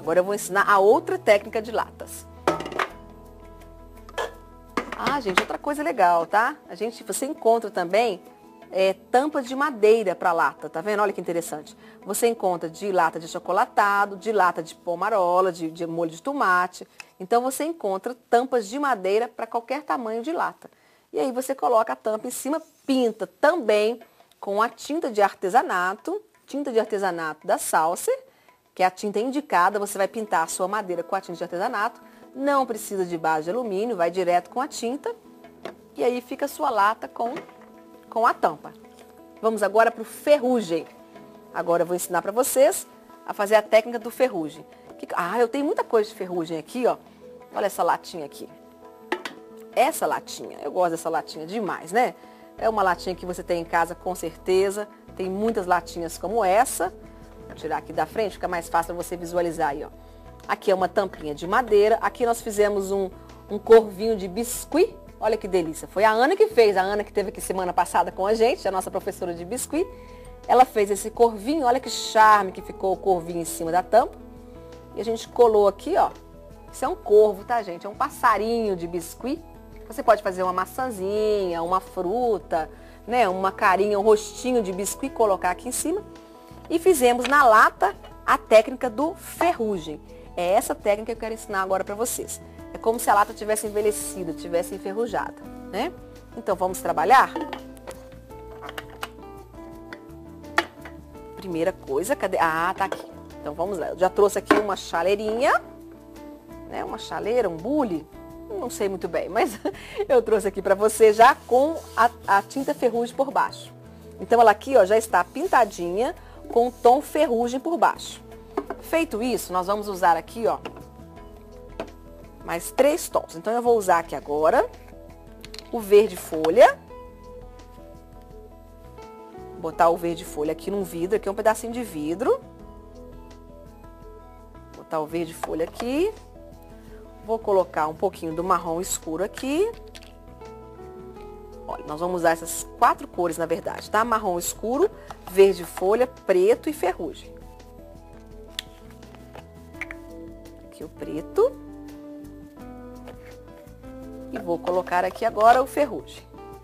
Agora eu vou ensinar a outra técnica de latas. Ah, gente, outra coisa legal, tá? Você encontra também tampas de madeira para lata, tá vendo? Olha que interessante. Você encontra de lata de chocolatado, de lata de pomarola, de molho de tomate. Então, você encontra tampas de madeira para qualquer tamanho de lata. E aí, você coloca a tampa em cima, pinta também com a tinta de artesanato da Saucer, que é a tinta indicada. Você vai pintar a sua madeira com a tinta de artesanato. Não precisa de base de alumínio, vai direto com a tinta. E aí fica a sua lata com a tampa. Vamos agora para o ferrugem. Agora eu vou ensinar para vocês a fazer a técnica do ferrugem. Eu tenho muita coisa de ferrugem aqui, ó. Olha essa latinha aqui. Essa latinha, eu gosto dessa latinha demais, né? É uma latinha que você tem em casa com certeza. Tem muitas latinhas como essa. Vou tirar aqui da frente, fica mais fácil para você visualizar aí, ó. Aqui é uma tampinha de madeira. Aqui nós fizemos um corvinho de biscuit. Olha que delícia. Foi a Ana que fez. A Ana que esteve aqui semana passada com a gente, a nossa professora de biscuit. Ela fez esse corvinho. Olha que charme que ficou o corvinho em cima da tampa. E a gente colou aqui, ó. Isso é um corvo, tá, gente? É um passarinho de biscuit. Você pode fazer uma maçãzinha, uma fruta, né? Uma carinha, um rostinho de biscuit, colocar aqui em cima. E fizemos na lata a técnica do ferrugem. É essa técnica que eu quero ensinar agora para vocês. É como se a lata tivesse envelhecida, tivesse enferrujada, né? Então, vamos trabalhar? Primeira coisa, cadê? Ah, tá aqui. Então, vamos lá. Eu já trouxe aqui uma chaleirinha, né? Uma chaleira, um bule. Não sei muito bem, mas eu trouxe aqui para você já com a tinta ferrugem por baixo. Então, ela aqui, ó, já está pintadinha com o tom ferrugem por baixo. Feito isso, nós vamos usar aqui, ó, mais 3 tons. Então, eu vou usar aqui agora o verde folha. Vou botar o verde folha aqui num vidro, aqui é um pedacinho de vidro. Vou botar o verde folha aqui. Vou colocar um pouquinho do marrom escuro aqui. Olha, nós vamos usar essas 4 cores, na verdade, tá? Marrom escuro, verde folha, preto e ferrugem. Aqui o preto. E vou colocar aqui agora o ferrugem.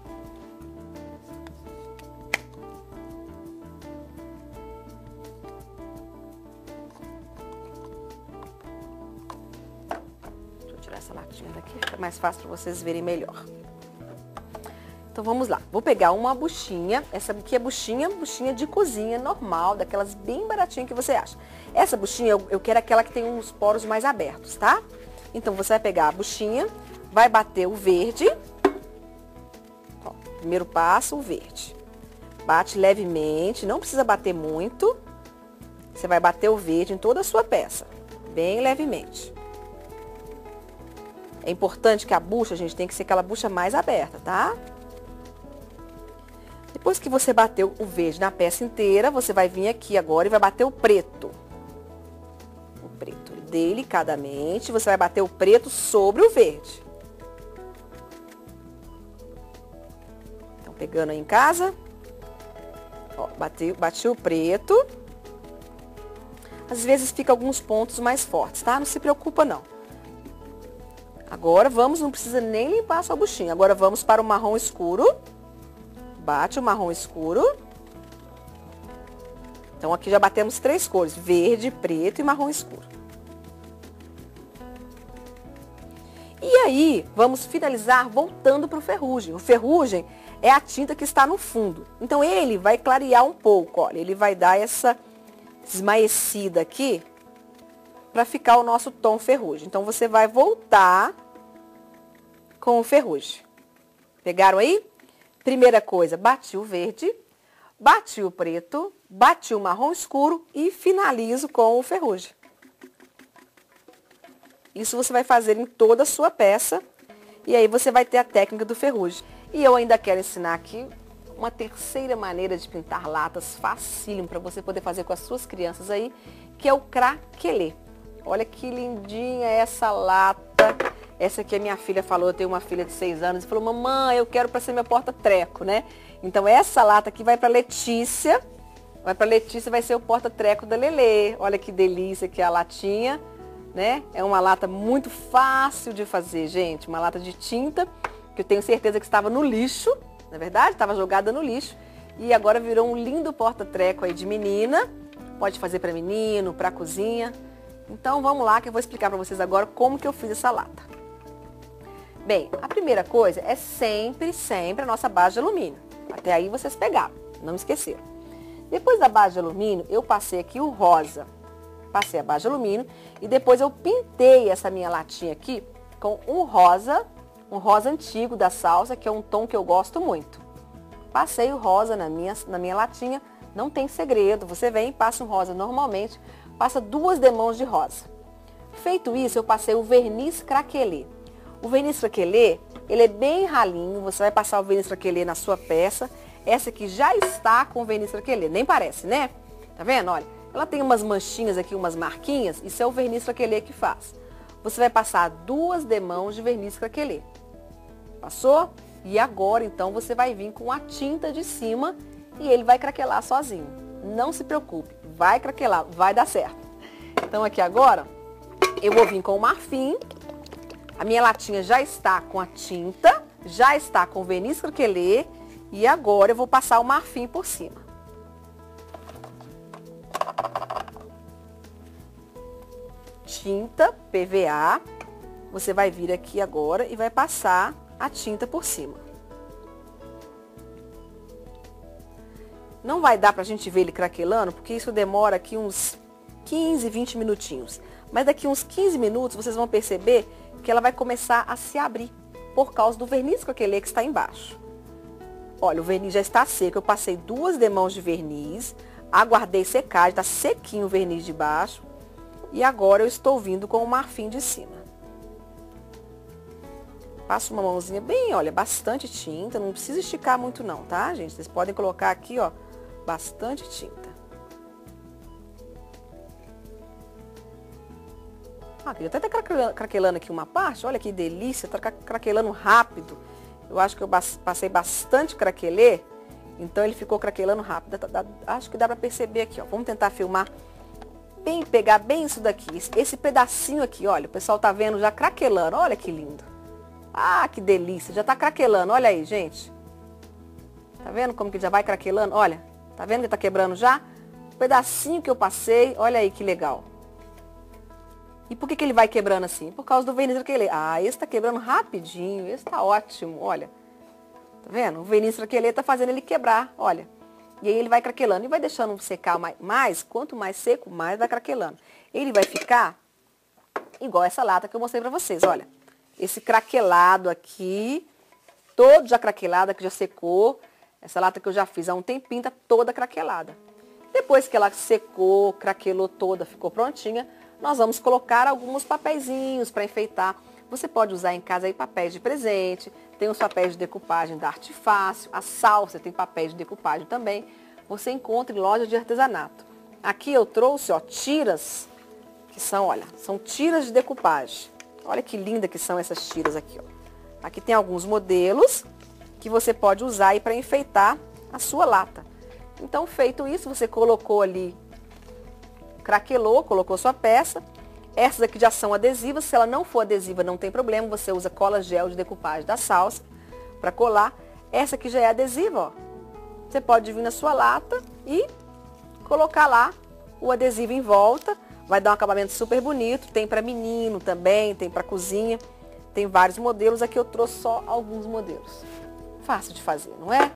Deixa eu tirar essa latinha daqui, fica mais fácil para vocês verem melhor. Então, vamos lá. Vou pegar uma buchinha. Essa aqui é buchinha de cozinha normal, daquelas bem baratinhas que você acha. Essa buchinha, eu quero aquela que tem uns poros mais abertos, tá? Então, você vai pegar a buchinha, vai bater o verde. Ó, primeiro passo, o verde. Bate levemente, não precisa bater muito. Você vai bater o verde em toda a sua peça, bem levemente. É importante que a bucha, gente, tem que ser aquela bucha mais aberta, tá? Depois que você bateu o verde na peça inteira, você vai vir aqui agora e vai bater o preto. O preto, delicadamente, você vai bater o preto sobre o verde. Então, pegando aí em casa, ó, bati o preto. Às vezes fica alguns pontos mais fortes, tá? Não se preocupa, não. Agora vamos, não precisa nem limpar a sua buchinha. Agora vamos para o marrom escuro. Bate o marrom escuro. Então, aqui já batemos 3 cores, verde, preto e marrom escuro. E aí, vamos finalizar voltando para o ferrugem. O ferrugem é a tinta que está no fundo. Então, ele vai clarear um pouco, olha, ele vai dar essa esmaecida aqui para ficar o nosso tom ferrugem. Então, você vai voltar com o ferrugem. Pegaram aí? Primeira coisa, bati o verde, bati o preto, bati o marrom escuro e finalizo com o ferrugem. Isso você vai fazer em toda a sua peça e aí você vai ter a técnica do ferrugem. E eu ainda quero ensinar aqui uma terceira maneira de pintar latas facílimo para você poder fazer com as suas crianças aí, que é o craquelê. Olha que lindinha essa lata. Essa aqui a minha filha falou, eu tenho uma filha de 6 anos, e falou, mamãe, eu quero para ser meu porta-treco, né? Então, essa lata aqui vai para Letícia, vai ser o porta-treco da Lelê. Olha que delícia que é a latinha. né? É uma lata muito fácil de fazer, gente. Uma lata de tinta, que eu tenho certeza que estava no lixo, na verdade, estava jogada no lixo. E agora virou um lindo porta-treco aí de menina. Pode fazer para menino, para cozinha. Então vamos lá que eu vou explicar para vocês agora como que eu fiz essa lata. Bem, a primeira coisa é sempre a nossa base de alumínio. Até aí vocês pegaram, não esqueceram. Depois da base de alumínio, eu passei aqui o rosa. Passei a base de alumínio e depois eu pintei essa minha latinha aqui com um rosa antigo da Salsa, que é um tom que eu gosto muito. Passei o rosa na minha latinha, não tem segredo, você vem e passa um rosa normalmente, passa 2 demãos de rosa. Feito isso, eu passei o verniz craquelê. O verniz craquelê, ele é bem ralinho, você vai passar o verniz craquelê na sua peça. Essa aqui já está com verniz craquelê, nem parece, né? Tá vendo? Olha, ela tem umas manchinhas aqui, umas marquinhas, isso é o verniz craquelê que faz. Você vai passar 2 demãos de verniz craquelê. Passou? E agora, então, você vai vir com a tinta de cima e ele vai craquelar sozinho. Não se preocupe, vai craquelar, vai dar certo. Então, aqui agora, eu vou vir com o marfim. A minha latinha já está com a tinta, já está com o verniz craquelê. E agora eu vou passar o marfim por cima. Tinta PVA. Você vai vir aqui agora e vai passar a tinta por cima. Não vai dar pra gente ver ele craquelando, porque isso demora aqui uns 15, 20 minutinhos. Mas daqui uns 15 minutos vocês vão perceber que ela vai começar a se abrir por causa do verniz craquelê que está embaixo. Olha, o verniz já está seco, eu passei 2 demãos de verniz, aguardei secar, está sequinho o verniz de baixo. E agora eu estou vindo com o marfim de cima. Passo uma mãozinha bem, olha, bastante tinta, não precisa esticar muito não, tá, gente? Vocês podem colocar aqui, ó, bastante tinta. Aqui, até tá craquelando aqui uma parte, olha que delícia, tá craquelando rápido. Eu acho que eu passei bastante craquelê, então ele ficou craquelando rápido. Acho que dá pra perceber aqui, ó. Vamos tentar filmar bem, pegar bem isso daqui. Esse pedacinho aqui, olha, o pessoal tá vendo já craquelando, olha que lindo. Ah, que delícia, já tá craquelando, olha aí, gente. Tá vendo como que já vai craquelando? Olha, tá vendo que tá quebrando já? O pedacinho que eu passei, olha aí que legal. E por que ele vai quebrando assim? Por causa do verniz craquelê. Ah, esse tá quebrando rapidinho, esse tá ótimo, olha. Tá vendo? O verniz craquelê tá fazendo ele quebrar, olha. E aí ele vai craquelando e vai deixando secar mais, quanto mais seco, mais vai craquelando. Ele vai ficar igual essa lata que eu mostrei pra vocês, olha. Esse craquelado aqui, todo já craquelado, que já secou. Essa lata que eu já fiz há um tempinho, tá toda craquelada. Depois que ela secou, craquelou toda, ficou prontinha, nós vamos colocar alguns papeizinhos para enfeitar. Você pode usar em casa aí papéis de presente, tem os papéis de decupagem da Arte Fácil, a Salsa tem papéis de decupagem também. Você encontra em loja de artesanato. Aqui eu trouxe, ó, tiras, que são, olha, são tiras de decupagem. Olha que linda que são essas tiras aqui, ó. Aqui tem alguns modelos que você pode usar aí para enfeitar a sua lata. Então, feito isso, você colocou ali, craquelou, colocou sua peça. Essas aqui já são adesivas. Se ela não for adesiva, não tem problema. Você usa cola gel de decupagem da Salsa para colar. Essa aqui já é adesiva, ó. Você pode vir na sua lata e colocar lá o adesivo em volta. Vai dar um acabamento super bonito. Tem para menino também, tem para cozinha. Tem vários modelos. Aqui eu trouxe só alguns modelos. Fácil de fazer, não é?